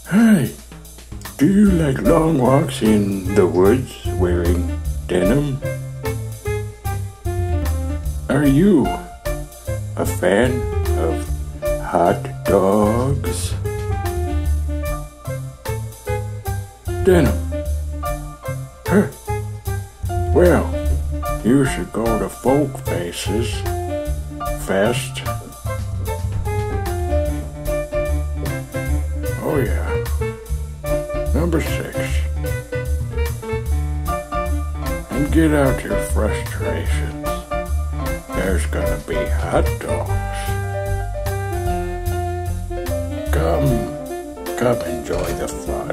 Hi, do you like long walks in the woods wearing denim? Are you a fan of hot dogs? Denim. Huh. Well, you should go to Folkfaces Fest. Oh yeah. Number 6. And get out your frustrations. There's gonna be hot dogs. Come enjoy the fun.